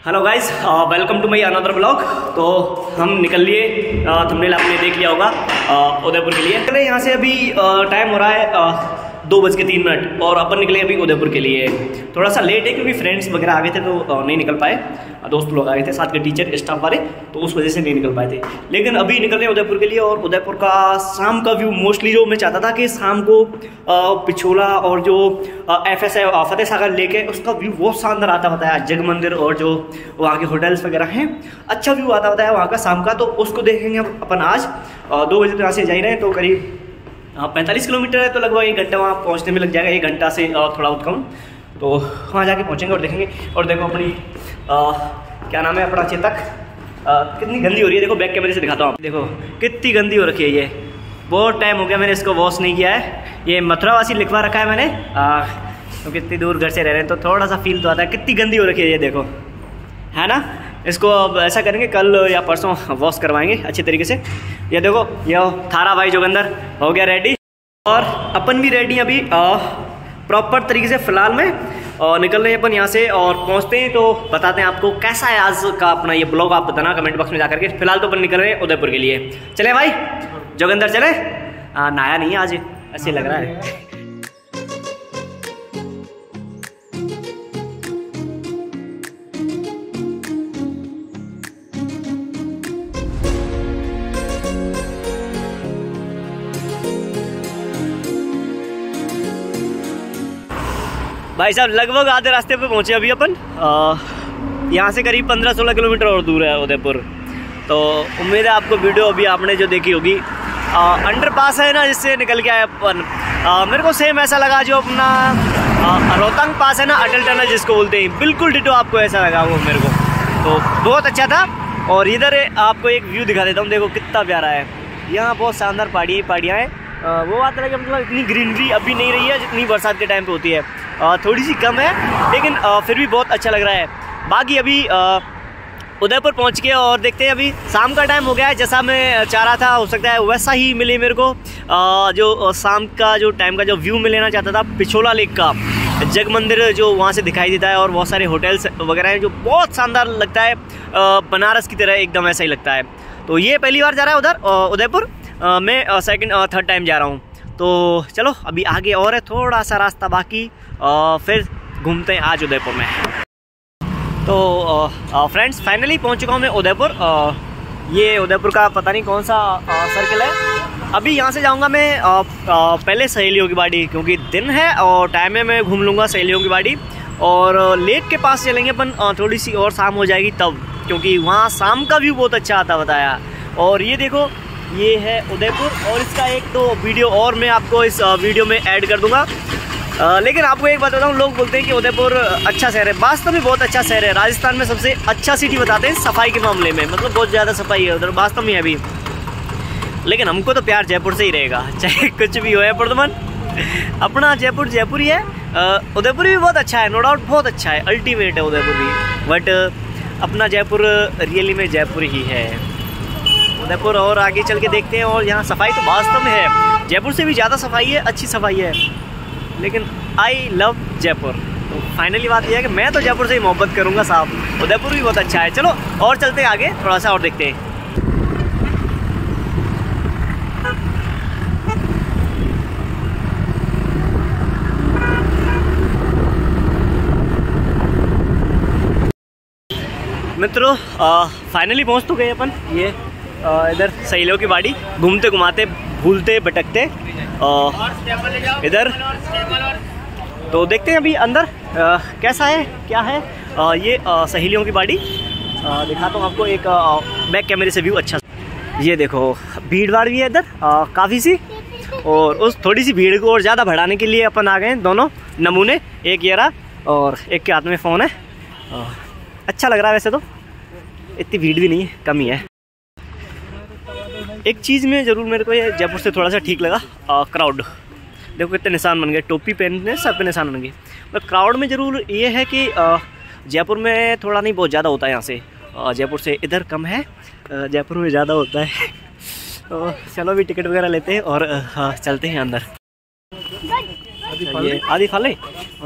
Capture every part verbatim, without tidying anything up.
Hello guys, welcome to my another blog. तो हम निकल लिए, थंबनेल आपने देख लिया होगा, uh, उदयपुर के लिए। चले यहाँ से अभी टाइम uh, हो रहा है uh, दो बज के तीन मिनट और अपन निकले अभी उदयपुर के लिए। थोड़ा सा लेट है क्योंकि फ्रेंड्स वगैरह आ गए थे तो uh, नहीं निकल पाए। दोस्त लोग आ गए थे साथ के, टीचर स्टाफ वाले, तो उस वजह से नहीं निकल पाए थे। लेकिन अभी निकल रहे हैं उदयपुर के लिए। और उदयपुर का शाम का व्यू मोस्टली जो मैं चाहता था कि शाम को uh, पिछोला और जो एफ एस है फतेह सागर लेक है उसका व्यू बहुत शानदार आता होता है। जग मंदिर और जो वहाँ के होटल्स वगैरह हैं, अच्छा व्यू आता होता है वहाँ का शाम का। तो उसको देखेंगे अपन आज। दो बजे तो यहाँ से जा ही रहे हैं, तो करीब पैंतालीस किलोमीटर है, तो लगभग एक घंटा वहाँ पहुँचने में लग जाएगा, एक घंटा से थोड़ा बहुत कम। तो वहाँ जाके पहुँचेंगे और देखेंगे। और देखो अपनी आ, क्या नाम है अपना चेतक, आ, कितनी गंदी हो रही है। देखो बैक कैमरे से दिखाता हूँ, देखो कितनी गंदी हो रखी है ये। बहुत टाइम हो गया मैंने इसको वॉश नहीं किया है। ये मथुरावासी लिखवा रखा है मैंने, आ, तो कितनी दूर घर से रह रहे हैं तो थोड़ा सा फील तो आता है। कितनी गंदी हो रखी है ये, देखो, है ना। इसको अब ऐसा करेंगे, कल या परसों वॉश करवाएंगे अच्छे तरीके से। ये देखो, ये थारा भाई जोगिंदर हो गया रेडी और अपन भी रेडी अभी प्रॉपर तरीके से। फिलहाल में और निकल रहे हैं अपन यहाँ से और पहुँचते हैं तो बताते हैं आपको कैसा है आज का अपना ये ब्लॉग। आप बताना कमेंट बॉक्स में जा करके। फिलहाल तो अपन निकल रहे हैं उदयपुर के लिए। चले भाई जोगिंदर, चले। नहाया नहीं आज, ऐसे लग रहा है। भाई साहब लगभग आधे रास्ते पे पहुंचे अभी अपन। यहाँ से करीब पंद्रह सोलह किलोमीटर और दूर है उदयपुर। तो उम्मीद है आपको वीडियो अभी आपने जो देखी होगी, अंडर पास है ना जिससे निकल के आए अपन। आ, मेरे को सेम ऐसा लगा जो अपना रोहतांग पास है ना, अटल टनल जिसको बोलते हैं, बिल्कुल डिटो आपको ऐसा लगा वो मेरे को। तो बहुत अच्छा था। और इधर आपको एक व्यू दिखा देता हूँ, देखो कितना प्यारा है। यहाँ बहुत शानदार पहाड़ी पहाड़ियाँ हैं। वो बात है कि मतलब इतनी ग्रीनरी अभी नहीं रही है जितनी बरसात के टाइम पे होती है। आ, थोड़ी सी कम है, लेकिन आ, फिर भी बहुत अच्छा लग रहा है। बाकी अभी उदयपुर पहुंच के और देखते हैं। अभी शाम का टाइम हो गया है, जैसा मैं चाह रहा था हो सकता है वैसा ही मिले मेरे को। आ, जो शाम का जो टाइम का जो व्यू मैं लेना चाहता था पिछोला लेक का, जग मंदिर जो वहाँ से दिखाई देता है और बहुत सारे होटल्स वगैरह हैं जो बहुत शानदार लगता है, आ, बनारस की तरह एकदम ऐसा ही लगता है। तो ये पहली बार जा रहा है उधर उदयपुर। मैं सेकंड थर्ड टाइम जा रहा हूँ। तो चलो अभी आगे और है थोड़ा सा रास्ता बाकी, आ, फिर घूमते हैं आज उदयपुर में। तो फ्रेंड्स फाइनली पहुँच चुका हूँ मैं उदयपुर। आ, ये उदयपुर का पता नहीं कौन सा सर्कल है। अभी यहाँ से जाऊँगा मैं आ, आ, पहले सहेलियों की बाड़ी, क्योंकि दिन है और टाइम में मैं घूम लूँगा सहेलियों की बाड़ी। और लेक के पास चलेंगे अपन, थोड़ी सी और शाम हो जाएगी तब, क्योंकि वहाँ शाम का व्यू बहुत अच्छा आता बताया। और ये देखो, ये है उदयपुर। और इसका एक तो वीडियो और मैं आपको इस वीडियो में ऐड कर दूंगा। आ, लेकिन आपको एक बात बताऊँ, लोग बोलते हैं कि उदयपुर अच्छा शहर है, वास्तव में बहुत अच्छा शहर है। राजस्थान में सबसे अच्छा सिटी बताते हैं सफाई के मामले में, मतलब बहुत ज़्यादा सफाई है उधर, वास्तव में अभी। लेकिन हमको तो प्यार जयपुर से ही रहेगा, चाहे कुछ भी हो है प्रदमन। अपना जयपुर जयपुर ही है। उदयपुर भी बहुत अच्छा है, नो डाउट, बहुत अच्छा है, अल्टीमेट है उदयपुर भी। बट अपना जयपुर रियली में जयपुर ही है। उदयपुर और आगे चल के देखते हैं। और यहाँ सफाई तो वास्तव में है, जयपुर से भी ज़्यादा सफाई है, अच्छी सफाई है। लेकिन आई लव जयपुर। तो फाइनली बात यह है कि मैं तो जयपुर से ही मोहब्बत करूँगा साहब। उदयपुर भी बहुत अच्छा है। चलो और चलते हैं आगे थोड़ा सा और देखते हैं। मित्रों फाइनली पहुँच तो गए अपन। ये इधर सहेलियों की बाड़ी, घूमते घुमाते भूलते भटकते इधर। तो देखते हैं अभी अंदर आ, कैसा है क्या है। आ, ये आ, सहेलियों की बाड़ी दिखाता हूँ आपको एक आ, बैक कैमरे से व्यू अच्छा। ये देखो भीड़ भाड़ भी है इधर काफ़ी सी। और उस थोड़ी सी भीड़ को और ज़्यादा बढ़ाने के लिए अपन आ गए हैं दोनों नमूने, एक ये रहा और एक के हाथ में फ़ोन है। आ, अच्छा लग रहा है वैसे तो, इतनी भीड़ भी नहीं है, कम ही है। एक चीज़ में ज़रूर मेरे को ये जयपुर से थोड़ा सा ठीक लगा, क्राउड। देखो कितने निशान बन गए, टोपी पहनने सब पे निशान बन गए। मतलब क्राउड में ज़रूर ये है कि आ, जयपुर में थोड़ा नहीं, बहुत ज़्यादा होता है यहाँ से। आ, जयपुर से इधर कम है, आ, जयपुर में ज़्यादा होता है। तो चलो भी टिकट वगैरह लेते हैं और आ, चलते हैं अंदर। ये आदि फल है मतलब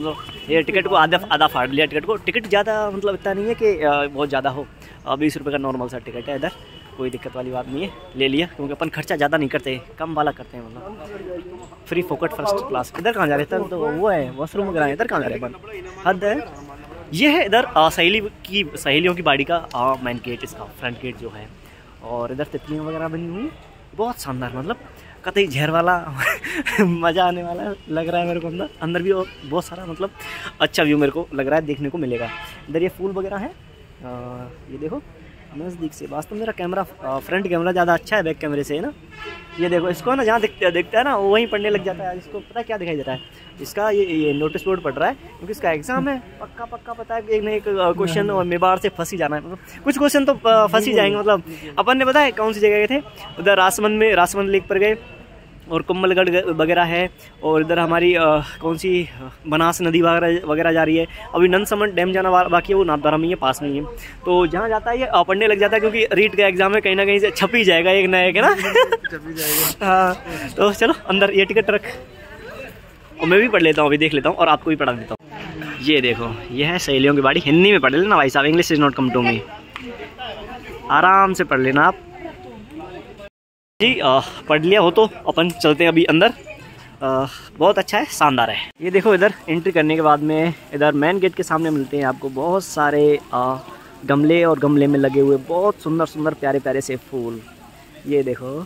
ये टिकट को आधा आधा फाड़ लिया टिकट को। टिकट ज़्यादा मतलब इतना नहीं है कि बहुत ज़्यादा हो, बीस रुपये का नॉर्मल सा टिकट है इधर, कोई दिक्कत वाली बात नहीं है, ले लिया क्योंकि अपन खर्चा ज़्यादा नहीं करते, कम वाला करते हैं, मतलब फ्री फोकट फर्स्ट क्लास। इधर कहाँ जा रहे थे तो वो है वॉशरूम वगैरह, इधर कहाँ जा रहे अपन, हद है। ये है इधर सहेली की सहेलियों की बाड़ी का मेन गेट, इसका फ्रंट गेट जो है, और इधर तितलियाँ वगैरह बनी हुई, बहुत शानदार, मतलब कतई झेर वाला मज़ा आने वाला लग रहा है मेरे को। अंदर अंदर भी बहुत सारा मतलब अच्छा व्यू मेरे को लग रहा है देखने को मिलेगा। इधर ये फूल वगैरह है, आ, ये देखो नज़दीक से। वास्तव मेरा कैमरा फ्रंट कैमरा ज़्यादा अच्छा है बैक कैमरे से, है ना। ये देखो इसको ना, जहाँ दिखता दिखता है ना वो वहीं पढ़ने लग जाता है। इसको पता है क्या दिखाई दे रहा है, इसका ये ये नोटिस बोर्ड पढ़ रहा है क्योंकि इसका एग्जाम है। पक्का पक्का पता है कि एक ना एक क्वेश्चन और मेबार से फंस ही जाना है, मतलब कुछ क्वेश्चन तो फंस ही जाएंगे। मतलब अपन ने पता है कौन सी जगह गए थे, उधर रासमंद में, रासमंद लेक पर गए, और कुम्भलगढ़ वगैरह है, और इधर हमारी आ, कौन सी बनास नदी वगैरह वगैरह जा रही है। अभी नंदसमन डैम जाना बाकी है, वो नाथद्वारा में ही है, पास में ही है। तो जहाँ जाता है ये पढ़ने लग जाता है क्योंकि रीट का एग्जाम है, कहीं ना कहीं से छप ही जाएगा एक ना एक, है ना। छप ही जाएगा। हाँ तो चलो अंदर ये टिकट रख, और मैं भी पढ़ लेता हूँ, अभी देख लेता हूँ और आपको भी पढ़ा देता हूँ। ये देखो ये है सहेलियों की बाड़ी, हिंदी में पढ़ लेना भाई साहब, English is not come to me, आराम से पढ़ लेना आप जी। आ, पढ़ लिया हो तो अपन चलते हैं अभी अंदर। आ, बहुत अच्छा है, शानदार है। ये देखो इधर एंट्री करने के बाद में इधर मेन गेट के सामने मिलते हैं आपको बहुत सारे आ, गमले, और गमले में लगे हुए बहुत सुंदर सुंदर प्यारे प्यारे से फूल। ये देखो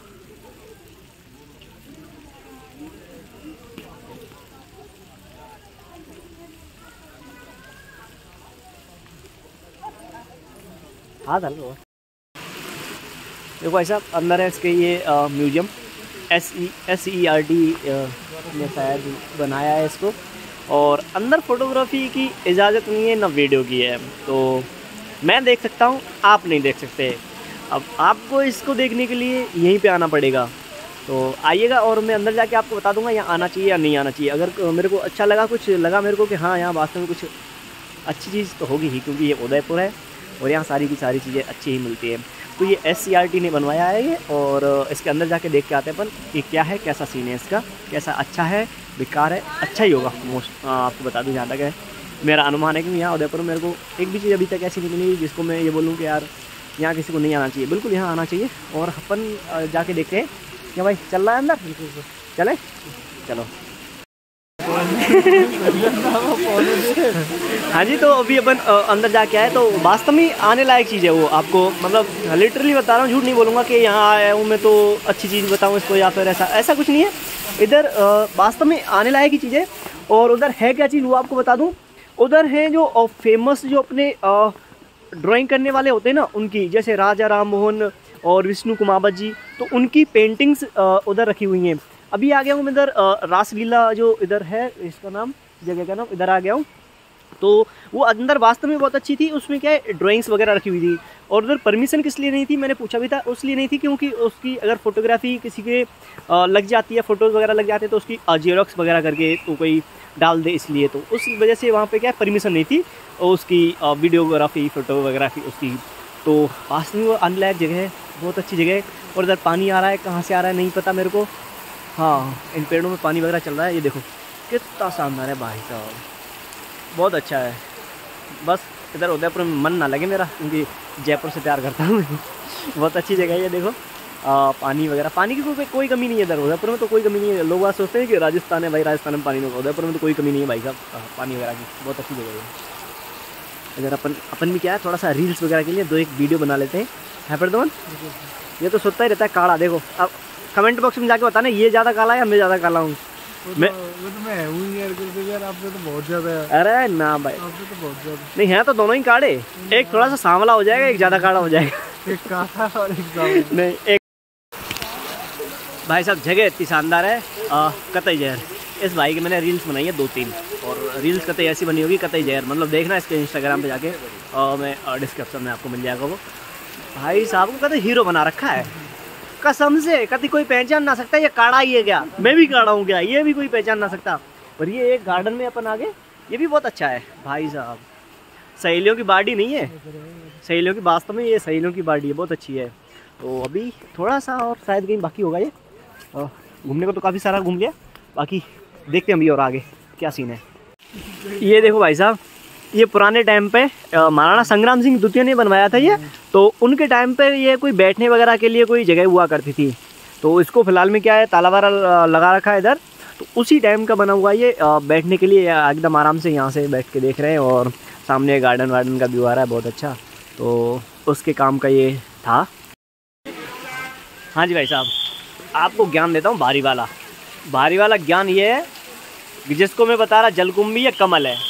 हाँ चलो देखो भाई साहब, अंदर है इसके ये museum, S E S E R T ने शायद बनाया है इसको, और अंदर फोटोग्राफी की इजाज़त नहीं है ना वीडियो की है, तो मैं देख सकता हूँ, आप नहीं देख सकते। अब आपको इसको देखने के लिए यहीं पे आना पड़ेगा, तो आइएगा और मैं अंदर जाके आपको बता दूंगा यहाँ आना चाहिए या नहीं आना चाहिए। अगर मेरे को अच्छा लगा, कुछ लगा मेरे को कि हाँ यहाँ वास्तव में कुछ अच्छी चीज़ तो होगी ही, क्योंकि ये उदयपुर है और यहाँ सारी की सारी चीज़ें अच्छी ही मिलती हैं। तो ये एस सी आर टी ने बनवाया है ये, और इसके अंदर जाके देख के आते हैं अपन कि क्या है, कैसा सीन है इसका, कैसा अच्छा है, बेकार है, अच्छा ही होगा मोस्ट। आपको बता दूं जहाँ तक है मेरा अनुमान है कि यहाँ उदयपुर में मेरे को एक भी चीज़ अभी तक ऐसी नहीं मिली जिसको मैं ये बोलूँ कि यार यहाँ किसी को नहीं आना चाहिए। बिल्कुल यहाँ आना चाहिए, और अपन जाके देखते हैं क्या भाई चल रहा है अंदर, चले चलो। हाँ जी, तो अभी अपन अंदर जाके आए, तो वास्तव में आने लायक चीज़ है वो, आपको मतलब लिटरली बता रहा हूँ, झूठ नहीं बोलूँगा कि यहाँ आया हूँ मैं तो अच्छी चीज़ बताऊँ इसको, या फिर ऐसा ऐसा कुछ नहीं है। इधर वास्तव में आने लायक ही चीज़ है। और उधर है क्या चीज़ वो आपको बता दूँ, उधर है जो फेमस जो अपने ड्राइंग करने वाले होते हैं ना उनकी, जैसे राजा राम मोहन और विष्णु कुमावत जी, तो उनकी पेंटिंग्स उधर रखी हुई हैं। अभी आ गया हूँ मैं इधर रासलीला जो इधर है, इसका नाम जगह का नाम, इधर आ गया हूँ। तो वो अंदर वास्तव में बहुत अच्छी थी, उसमें क्या है ड्राइंग्स वगैरह रखी हुई थी। और उधर परमिशन किस लिए नहीं थी मैंने पूछा भी था, उसलिए नहीं थी क्योंकि उसकी अगर फोटोग्राफी किसी के लग जाती है, फ़ोटोज़ वगैरह लग जाते हैं तो उसकी जेरोक्स वगैरह करके तो कोई डाल दे, इसलिए तो उस वजह से वहाँ पे क्या परमिशन नहीं थी और उसकी वीडियोग्राफी फ़ोटो वगैरह उसकी। तो पास में वो अनलैक जगह है, बहुत अच्छी जगह है। और इधर पानी आ रहा है, कहाँ से आ रहा है नहीं पता मेरे को। हाँ, इन पेड़ों में पानी वगैरह चल रहा है, ये देखो कितना शानदार है भाई साहब, बहुत अच्छा है। बस इधर उदयपुर में मन ना लगे मेरा, क्योंकि जयपुर से प्यार करता हूँ बहुत अच्छी जगह है ये देखो। आ, पानी वगैरह, पानी की कोई कोई कमी नहीं है इधर उदयपुर में, तो कोई कमी नहीं है। लोग बात सोचते हैं कि राजस्थान है भाई, राजस्थान में पानी नहीं, उदयपुर में तो कोई कमी नहीं है भाई साहब पानी वगैरह की, बहुत अच्छी जगह है। इधर अपन अपन भी क्या है थोड़ा सा रील्स वगैरह के लिए दो एक वीडियो बना लेते हैं। है पर दोन ये तो सोचता ही रहता है काला। देखो अब कमेंट बॉक्स में जाके बताना ये ज़्यादा काला है या मैं ज़्यादा काला हूँ। मैं वो तो मैं हूँ यार, यार आप तो बहुत ज़्यादा है। अरे ना भाई, आप तो बहुत ज़्यादा नहीं है तो दोनों ही काले, एक थोड़ा सा सांवला हो जाएगा, एक ज़्यादा काला हो जाएगा। एक काला और एक सांवला नहीं एक भाई साहब जगह इतनी शानदार है, कतई जहर। इस भाई की मैंने रील्स बनाई है दो तीन, और रील्स कतई ऐसी बनी होगी कतई जहर, मतलब देखना इसके इंस्टाग्राम पे जाके, और मैं डिस्क्रिप्शन में आपको मिल जाएगा वो। भाई साहब को कतई हीरो बना रखा है कसम से, कभी कोई पहचान ना सकता ये काड़ा ही है क्या, मैं भी काड़ा हूँ क्या, ये भी कोई पहचान ना सकता। और ये एक गार्डन में अपन आगे, ये भी बहुत अच्छा है भाई साहब। सहेलियों की बाड़ी नहीं है, सहेलियों की वास्तव में ये सहेलियों की बाड़ी है, बहुत अच्छी है। तो अभी थोड़ा सा और शायद कहीं बाकी होगा, ये घूमने को तो काफ़ी सारा घूम लिया, बाकी देखते हैं अभी और आगे क्या सीन है। ये देखो भाई साहब, ये पुराने टाइम पे महाराणा संग्राम सिंह द्वितीय ने बनवाया था ये। तो उनके टाइम पे ये कोई बैठने वगैरह के लिए कोई जगह हुआ करती थी। तो इसको फिलहाल में क्या है, ताला वाला लगा रखा है इधर। तो उसी टाइम का बना हुआ ये, बैठने के लिए एकदम आराम से यहाँ से बैठ के देख रहे हैं। और सामने गार्डन वार्डन का व्यू आ रहा है बहुत अच्छा। तो उसके काम का ये था। हाँ जी भाई साहब, आपको ज्ञान देता हूँ भारी वाला। भारी वाला ज्ञान ये है कि जिसको मैं बता रहा जलकुंभी या कमल है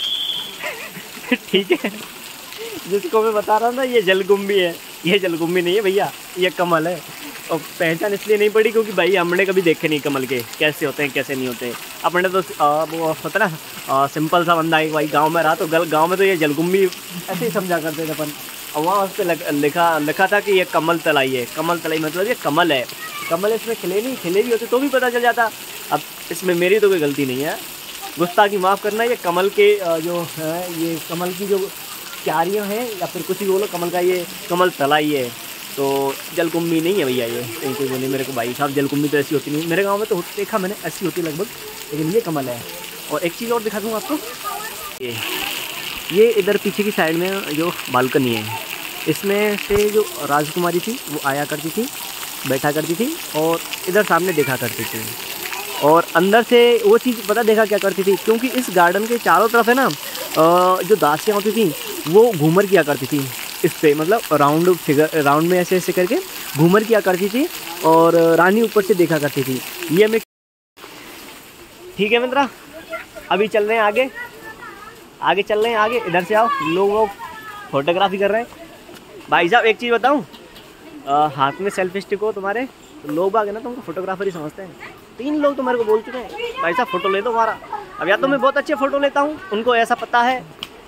ठीक है, जिसको मैं बता रहा ना ये जलकुंभी है, ये जलकुंभी नहीं है भैया, ये कमल है। और पहचान इसलिए नहीं पड़ी क्योंकि भाई हमने कभी देखे नहीं कमल के कैसे होते हैं कैसे नहीं होते। अपने तो आ, वो होता ना आ, सिंपल सा बंदा है भाई, गांव में रहा तो गांव में तो ये जलकुंभी ऐसे ही समझा करते थे अपन। और वहाँ उस पर लिखा लिखा था कि ये कमल तलाई है। कमल तलाई मतलब ये कमल है। कमल इसमें खिले नहीं, खिले भी होते तो भी पता चल जाता। अब इसमें मेरी तो कोई गलती नहीं है, गुस्ताखी माफ़ करना। ये कमल के जो है, ये कमल की जो क्यारियाँ हैं या फिर कुछ भी बोलो, कमल का ये कमल तलाई है। तो जलकुंभी नहीं है भैया ये। कहीं कोई बोले मेरे को भाई साहब जलकुंभी तो ऐसी होती नहीं, मेरे गांव में तो देखा मैंने ऐसी होती लगभग, लेकिन ये कमल है। और एक चीज़ और दिखा दूँ आपको, ये ये इधर पीछे की साइड में जो बालकनी है, इसमें से जो राजकुमारी थी वो आया करती थी, बैठा करती थी और इधर सामने देखा करती थी। और अंदर से वो चीज़ पता देखा क्या करती थी, क्योंकि इस गार्डन के चारों तरफ है ना जो दासियाँ होती थी वो घूमर किया करती थी इस पे, मतलब राउंड फिगर राउंड में ऐसे ऐसे करके घूमर किया करती थी और रानी ऊपर से देखा करती थी। ये मैं ठीक है मित्रा, अभी चल रहे हैं आगे, आगे चल रहे हैं आगे। इधर से आओ, लोग वो फोटोग्राफी कर रहे हैं। भाई साहब एक चीज़ बताऊँ, हाथ में सेल्फी स्टिक हो तुम्हारे तो लोग आगे ना तुमको फोटोग्राफर ही समझते हैं। तीन लोग तो मेरे को बोल चुके हैं भाई साहब फ़ोटो ले दो हमारा। अब या तो मैं बहुत अच्छे फ़ोटो लेता हूँ, उनको ऐसा पता है,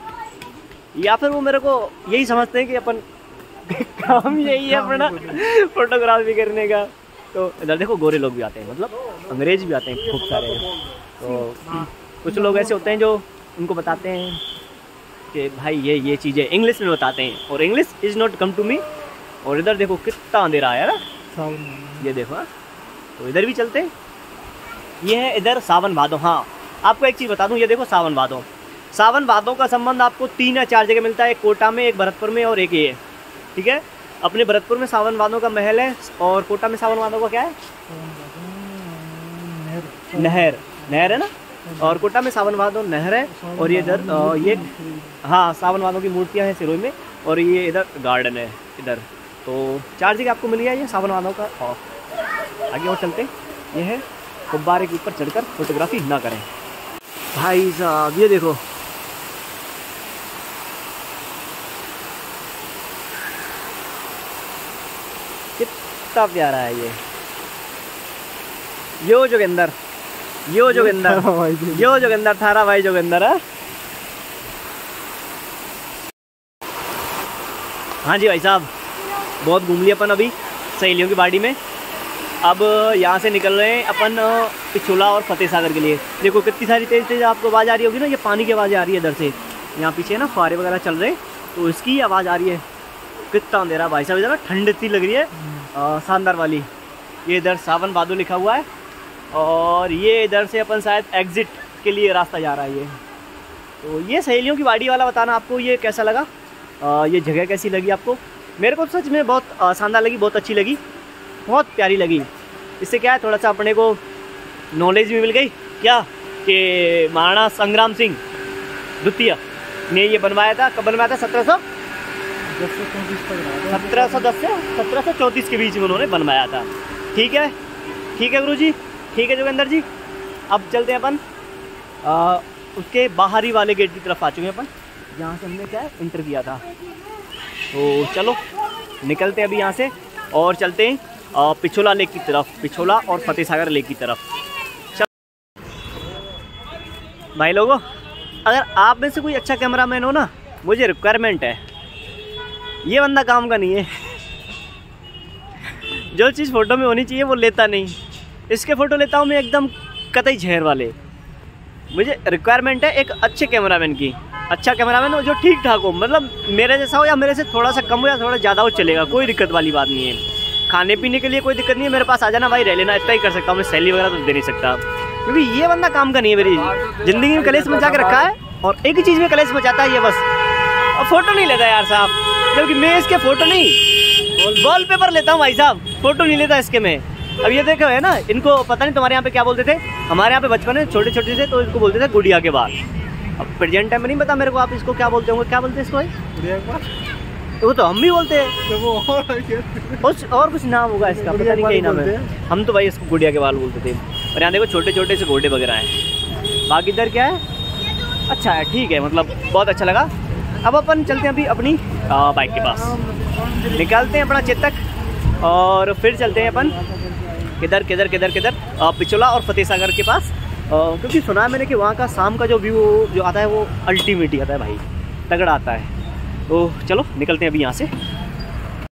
या फिर वो मेरे को यही समझते हैं कि अपन काम यही है अपना फोटोग्राफी करने का। तो इधर देखो गोरे लोग भी आते हैं, मतलब अंग्रेज भी आते हैं खूब सारे। तो कुछ लोग ऐसे होते हैं जो उनको बताते हैं कि भाई ये ये चीज़ें इंग्लिश में बताते हैं, और English is not come to me. और इधर देखो कितना अंधेरा है ना, ये देखो। तो इधर भी चलते हैं, ये है इधर सावन भादो। हाँ आपको एक चीज़ बता दूं, ये देखो सावन भादो। सावन भादो का संबंध आपको तीन या चार जगह मिलता है, एक कोटा में, एक भरतपुर में और एक ये, ठीक है। अपने भरतपुर में सावन भादो का महल है और कोटा में सावन भादो का क्या है, नहर, नहर है ना। और कोटा में सावन भादो नहर है। और ये इधर ये हाँ सावन भादो की मूर्तियाँ हैं सिरोही में, और ये इधर गार्डन है इधर। तो चार जगह आपको मिल गया ये सावन भादो का। और आगे और चलते, ये है गुब्बारे के ऊपर चढ़कर फोटोग्राफी ना करें। भाई साहब ये देखो, कितना प्यारा है ये। यो जोगिंदर, यो जोगिंदर, यो जोगिंदर, थारा भाई जोगिंदर है। हाँ जी भाई साहब, बहुत घूम लिया अपन अभी सहेलियों की बाड़ी में। अब यहाँ से निकल रहे हैं अपन पिछोला और फतेह सागर के लिए। देखो कितनी सारी तेज़ तेज़ आपको आवाज़ आ रही होगी ना, ये पानी की आवाज़ आ रही है इधर से। यहाँ पीछे ना फुहारे वगैरह चल रहे हैं तो इसकी आवाज़ आ रही है। कितना अंधेरा भाई साहब, इधर ठंड इतनी लग रही है शानदार वाली। ये इधर सावन भादो लिखा हुआ है और ये इधर से अपन शायद एग्ज़िट के लिए रास्ता जा रहा है ये। तो ये सहेलियों की बाड़ी वाला बताना आपको ये कैसा लगा, आ, ये जगह कैसी लगी आपको। मेरे को सच में बहुत शानदार लगी, बहुत अच्छी लगी, बहुत प्यारी लगी। इससे क्या है, थोड़ा सा अपने को नॉलेज भी मिल गई क्या, कि महाराणा संग्राम सिंह द्वितीय ने ये बनवाया था। कब बनवाया था, सत्रह सौ सत्रह सौ दस से सत्रह सौ चौंतीस के बीच में उन्होंने बनवाया था। ठीक है, ठीक है गुरु जी, ठीक है जोगिंदर जी। अब चलते हैं अपन आ, उसके बाहरी वाले गेट की तरफ आ चुके हैं अपन, जहाँ से हमने क्या है इंटर किया था। तो चलो निकलते हैं अभी यहाँ से और चलते हैं आ, पिछोला लेक की तरफ, पिछोला और फतेह सागर लेक की तरफ। चलो भाई लोगों, अगर आप में से कोई अच्छा कैमरामैन हो ना, मुझे रिक्वायरमेंट है। ये बंदा काम का नहीं है जो चीज़ फ़ोटो में होनी चाहिए वो लेता नहीं। इसके फ़ोटो लेता हूँ मैं एकदम कतई झेर वाले। मुझे रिक्वायरमेंट है एक अच्छे कैमरामैन की। अच्छा कैमरामैन हो जो ठीक ठाक हो, मतलब मेरे जैसा हो या मेरे से थोड़ा सा कम हो या थोड़ा ज़्यादा हो, चलेगा, कोई दिक्कत वाली बात नहीं है। खाने पीने के लिए कोई दिक्कत नहीं है, मेरे पास आ जाना भाई, रह लेना, इतना ही कर सकता हूँ मैं। सैलरी वगैरह तो दे नहीं सकता। क्योंकि ये बंदा काम का नहीं है मेरी जिंदगी में, कलेश मचा के रखा है और एक ही चीज़ में कलेश मचाता है ये बस, और फोटो नहीं लेता यार साहब, जबकि मैं इसके फोटो नहीं वॉल पेपर लेता हूँ भाई साहब, फोटो नहीं लेता इसके में। अब ये देखो है ना, इनको पता नहीं तुम्हारे यहाँ पे क्या बोलते थे, हमारे यहाँ पे बचपन में छोटे छोटे से तो इनको बोलते थे गुड़िया के बाल। अब प्रेजेंट टाइम में नहीं पता मेरे को आप इसको क्या बोलते होंगे, क्या बोलते हैं इसको भाई? गुड़िया के बाल? वो तो हम भी बोलते हैं, तो वो और कुछ और कुछ नाम होगा इसका, पता नहीं क्या नाम है। हम तो भाई इसको गुड़िया के बाल बोलते थे। और यहाँ देखो छोटे छोटे से घोड़े वगैरह हैं। बाकी इधर क्या है, अच्छा है, ठीक है, मतलब बहुत अच्छा लगा। अब अपन चलते हैं अभी अपनी बाइक के पास, निकालते हैं अपना चेतक और फिर चलते हैं अपन किधर किधर किधर किधर पिछोला और फतेह सागर के पास, क्योंकि सुना है मैंने कि वहाँ का शाम का जो व्यू जो आता है वो अल्टीमेट ही आता है भाई, तगड़ा आता है। तो चलो निकलते हैं अभी यहाँ से।